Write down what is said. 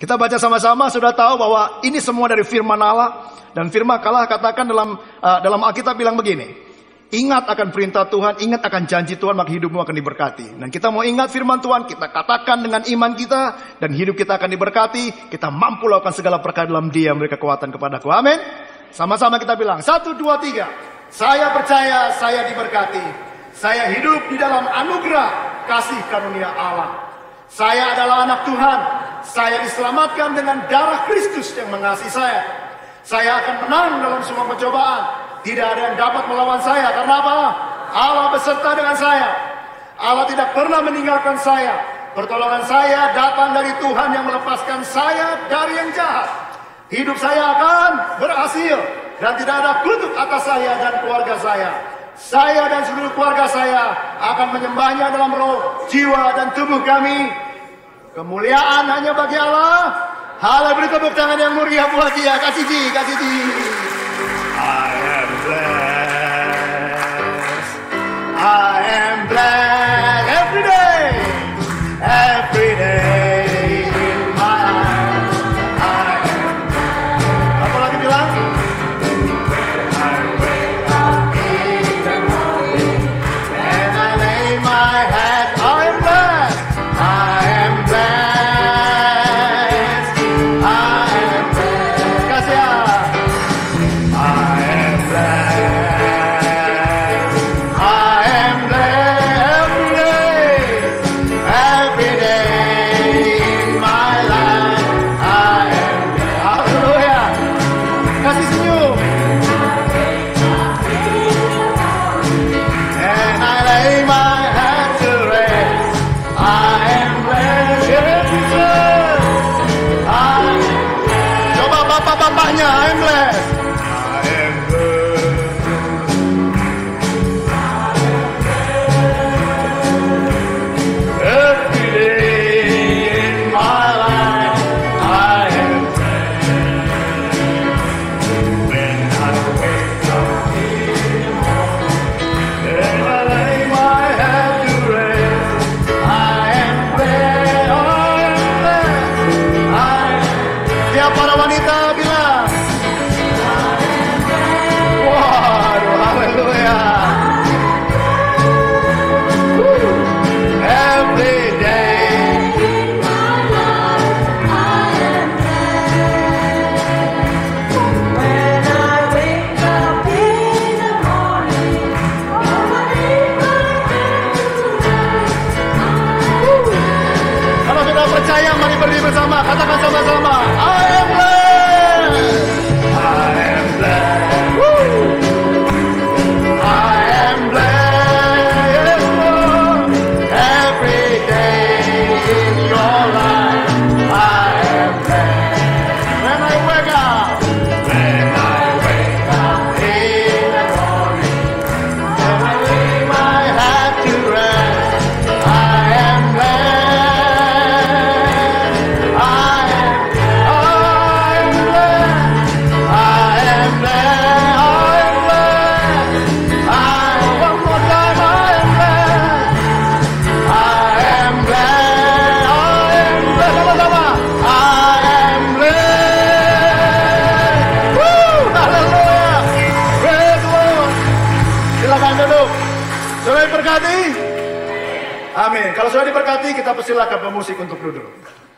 Kita baca sama-sama, sudah tahu bahwa ini semua dari firman Allah. Dan firman Allah katakan dalam Alkitab bilang begini. Ingat akan perintah Tuhan, ingat akan janji Tuhan, maka hidupmu akan diberkati. Dan kita mau ingat firman Tuhan, kita katakan dengan iman kita, dan hidup kita akan diberkati. Kita mampu lakukan segala perkara dalam Dia, memberi kekuatan kepadaku. Amin. Sama-sama kita bilang, 1, 2, 3. Saya percaya saya diberkati. Saya hidup di dalam anugerah kasih karunia Allah. Saya adalah anak Tuhan. Saya diselamatkan dengan darah Kristus yang mengasihi saya. Saya akan menang dalam semua pencobaan. Tidak ada yang dapat melawan saya. Karena apa? Allah beserta dengan saya. Allah tidak pernah meninggalkan saya. Pertolongan saya datang dari Tuhan yang melepaskan saya dari yang jahat. Hidup saya akan berhasil. Dan tidak ada kutuk atas saya dan keluarga saya. Saya dan seluruh keluarga saya akan menyembahnya dalam roh, jiwa, dan tubuh kami. Kemuliaan hanya bagi Allah. Halo, beri tepuk tangan yang meriah buat Dia. Kasih Ji, kasih Ji. I am blessed. I am blessed every day. Every day in my life. I am blessed. Apa lagi bilang? I wake up in the morning and I lay my head. I am blessed. I am blessed. I am blessed. Kasih ya. Katakan sama-sama, I am blessed. I am blessed. Woo. I am blessed, Lord. Every day in your life, I am blessed. When I wake up in the morning, and I lay my head to rest, I am blessed. Sudah diberkati? Amin. Kalau sudah diberkati, kita persilakan pemusik untuk duduk.